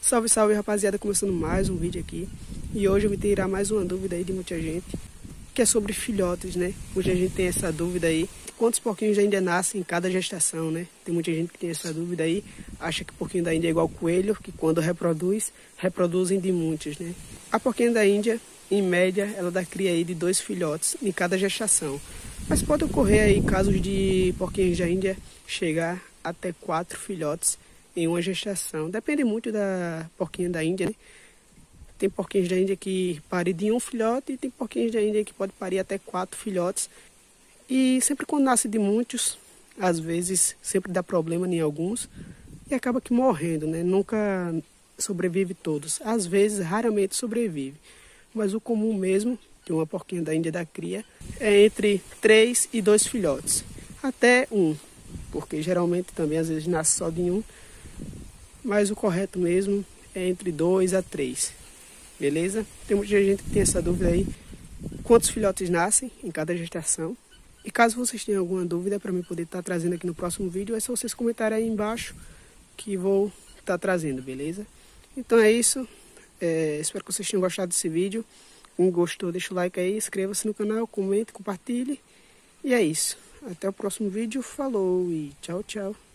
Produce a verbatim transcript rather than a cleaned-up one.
Salve, salve, rapaziada, começando mais um vídeo aqui. E hoje eu vou tirar mais uma dúvida aí de muita gente, que é sobre filhotes, né? Muita gente tem essa dúvida aí, quantos porquinhos da Índia nascem em cada gestação, né? Tem muita gente que tem essa dúvida aí, acha que porquinho da Índia é igual coelho, que quando reproduz, reproduzem de muitos, né? A porquinha da Índia, em média, ela dá cria aí de dois filhotes em cada gestação. Mas pode ocorrer aí casos de porquinhos da Índia chegar até quatro filhotes em uma gestação. Depende muito da porquinha da Índia, né? Tem porquinhos da Índia que parem de um filhote e tem porquinhos da Índia que pode parir até quatro filhotes. E sempre quando nasce de muitos, às vezes sempre dá problema em alguns e acaba que morrendo, né? Nunca sobrevive todos. Às vezes, raramente sobrevive. Mas o comum mesmo, de uma porquinha da Índia da cria, é entre três e dois filhotes. Até um, porque geralmente também às vezes nasce só de um. Mas o correto mesmo é entre dois a três. Beleza? Tem muita gente que tem essa dúvida aí. Quantos filhotes nascem em cada gestação? E caso vocês tenham alguma dúvida para mim poder estar trazendo aqui no próximo vídeo, é só vocês comentarem aí embaixo que vou estar trazendo, beleza? Então é isso. É, espero que vocês tenham gostado desse vídeo. Quem gostou, deixa o like aí, inscreva-se no canal, comente, compartilhe. E é isso. Até o próximo vídeo. Falou e tchau, tchau.